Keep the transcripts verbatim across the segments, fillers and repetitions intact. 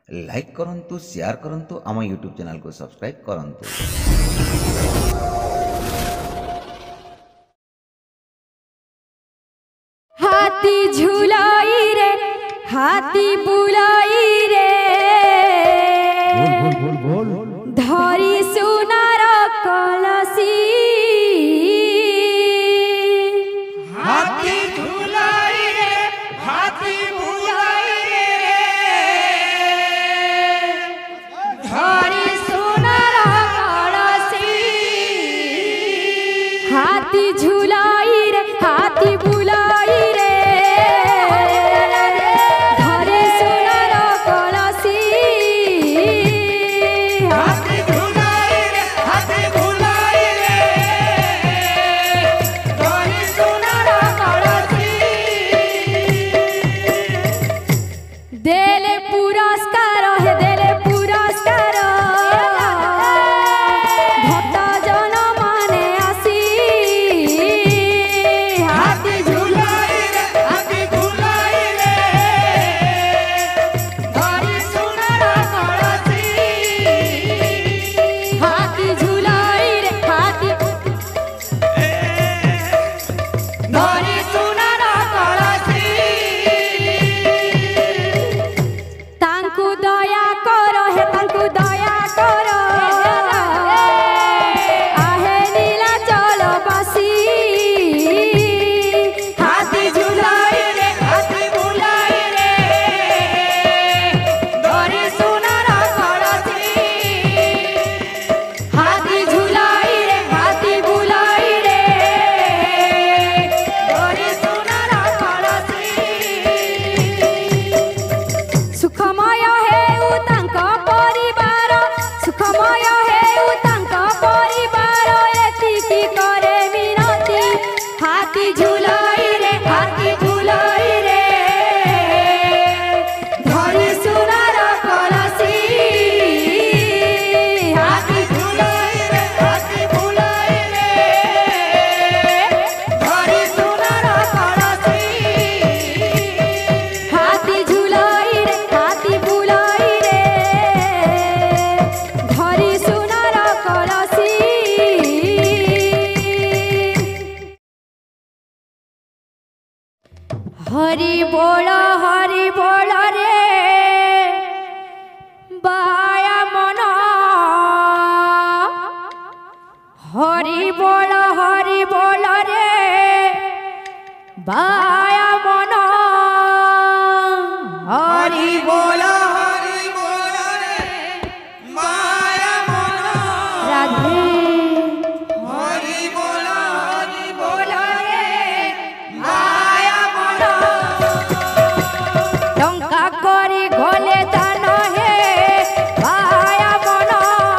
Like करंतु share करंतु आम यूट्यूब चैनल को सब्सक्राइब करंतु। हाथी झुलाई रे हाथी बुलाई रे बोल बोल बोल बोल धरी सुनार कलसी हाथी झुलाई रे हाथी बुलाई रे धरी सुनार कलसी हाथी झुलाई रे हाथी बुलाई रे धरी सुनार कलसी हाथी झुलाई रे हाथी बुलाई रे धरी सुनार कलसी देले पुरस्कार हे देले पुरस्कार भक्त जन माने आसी हाथी झुलाई रे हाथी बुलाई रे धरी सुनार कलसी हाथी झुलाई रे हाथी धरी सुनार कलसी तांकु दया कर हे तांकु दया कर आहे नीलाचल बासी हाथी झुलाई रे हाथी बुलाई रे धरी सुनार कलसी हाथी झुलाई रे हाथी बुलाई रे धरी सुनार कलसी सुखमय हेउ तांक परिवार सुखमय हेउ तांक परिवार एतिकी करे विनती हाथी झुलाई रे हाथी झुलाई रे धरी सुनार कलसी हाथी झुलाई रे हाथी बुलाई रे धरी सुनार कलसी हाथी झुलाई रे हाथी बुलाई रे धरी सुनार कलसी हरि बोल हरि बोल रे बाया मन हरि बोल हरि बोल रे बाया मन हरि बोल हरि बोल रे माया मन राधे हरि बोल हरि बोल रे माया मन टंका करी घोले दान हे बाया मन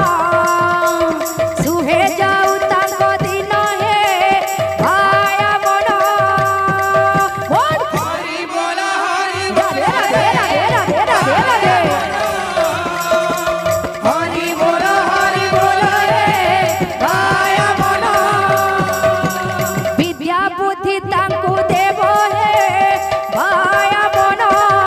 सुहे जाऊ तांक दिन हे बाया मन बोल हरि बोल हरि राधे राधे राधे राधे राधे हरि बोल हरि बोल रे माया मन विद्या बुद्धि तांकु देव हे बाया मन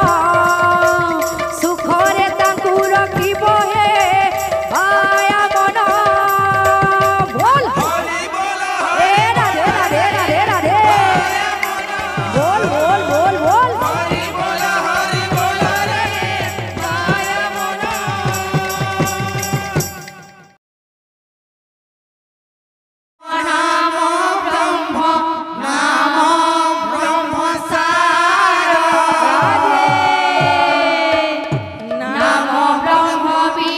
सुखरे तांकु रखिब हे बाया मन बोल हरि बोल ए राधे राधे राधे राधे बोल बोल बोल बोल हरि बोल हरि बोल रे माया मन नाम ब्रह्म नाम ब्रह्म सार नाम ब्रह्म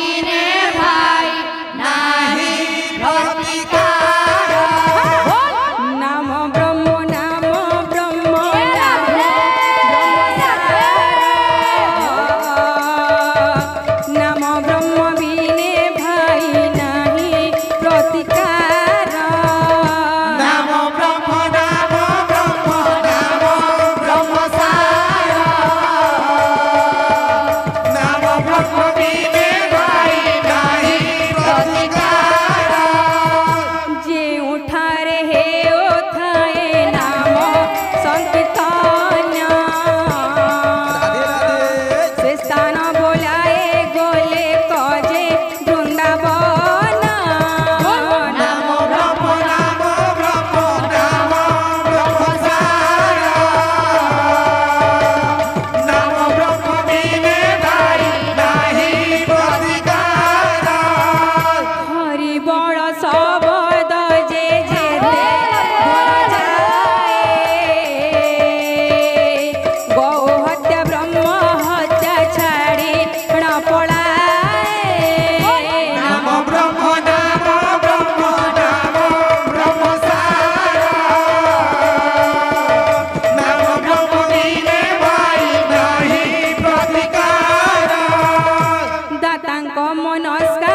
को मनस्का